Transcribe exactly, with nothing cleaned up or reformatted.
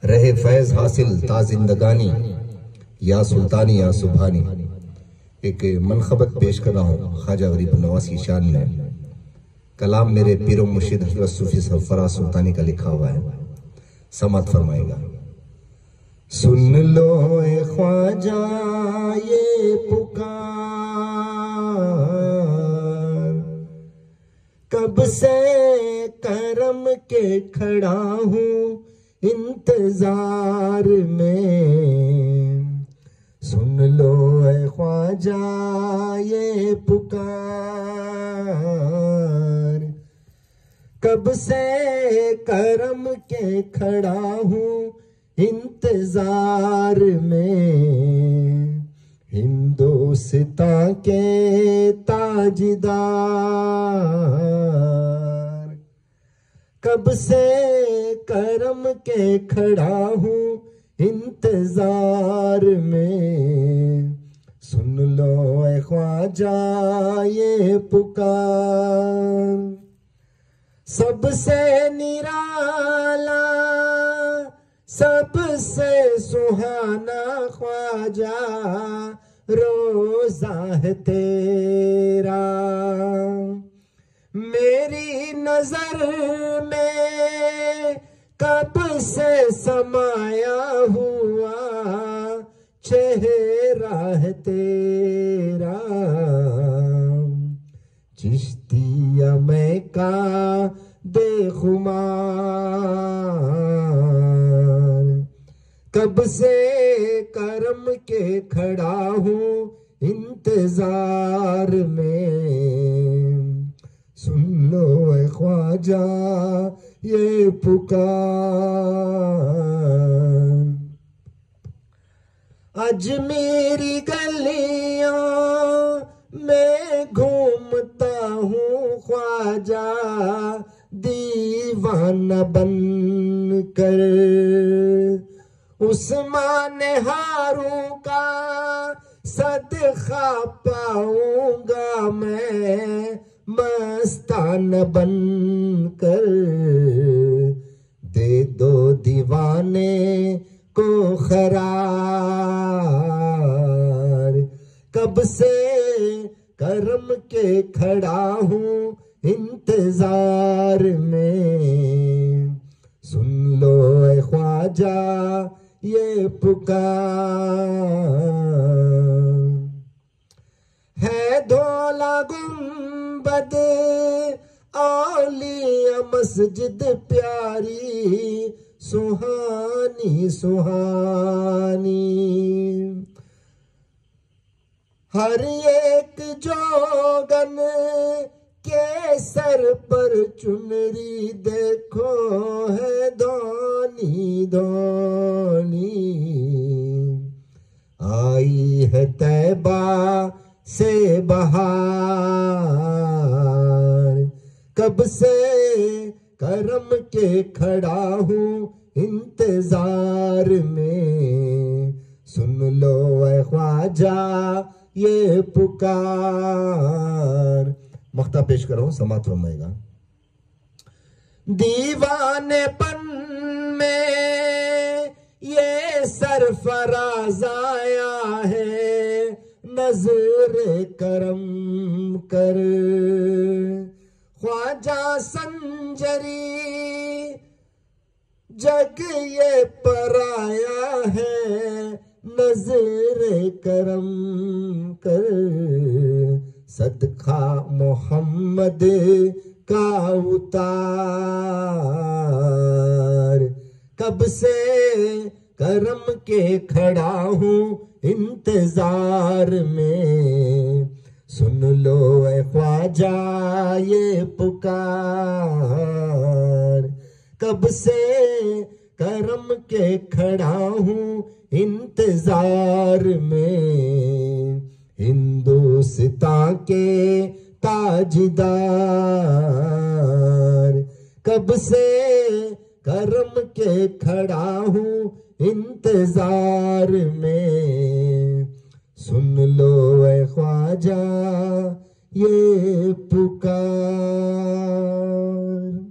रहे फैज हासिल ता जिंदगानी, या सुल्तानी या सुभानी। एक मनखबत पेश कर रहा हूँ ख्वाजा गरीब नवाज की शान में। कलाम मेरे पीरो मुर्शिद हजरत सूफी साहब फराज सुल्तानी का लिखा हुआ है, समात फरमाएगा। सुन लो ए ख्वाजा ये पुकार, कब से करम के खड़ा हूँ इंतजार में। सुन लो ए ख्वाजा ये पुकार, कब से करम के खड़ा हूँ इंतजार में। हिंदुस्तां के ताजदार, कब से करम के खड़ा हूँ इंतजार में। सुन लो ए ख्वाजा ये पुकार, सबसे निराला सबसे सुहाना ख्वाजा रोजा है तेरा। मेरी नजर में कब से समाया हुआ चेहरा है तेरा। चिश्तिया मैं का बेखुमार, कब से करम के खड़ा हूँ इंतजार में। सुन लो ए ख्वाजा ये पुकार, आज मेरी गलियों में घूमता हूँ ख्वाजा दीवाना बन कर। उस्मान हारू का सदका पाऊंगा मैं मस्तान बन कर। दे दो दीवाने को खरार, कब से करम के खड़ा हूँ इंतजार में। सुन लो ए ख्वाजा ये पुकार, है धौला गुंबद औलिया मस्जिद प्यारी सुहानी सुहानी। हर एक जोगन के सर पर चुनरी देखो है धोनी धोनी। आई है तैबा से बहार, कब से करम के खड़ा हूँ इंतजार में। सुन लो ए ख्वाजा ये पुकार। मख्ता पेश कर रहा हूँ, समात फरमाएगा। दीवानेपन में ये सरफराज आया है, नजर करम कर। ख्वाजा संजरी जग ये पराया है, नजर करम कर। सदका मोहम्मद का उतार, कब से करम के खड़ा हूँ इंतजार में। सुन लो ए ख्वाजा ये पुकार, कब से करम के खड़ा हूँ इंतजार में। हिंदुस्तां के ताजदार, कब से करम के खड़ा हूँ इंतजार में। सुन लो ए ख्वाजा ये पुकार।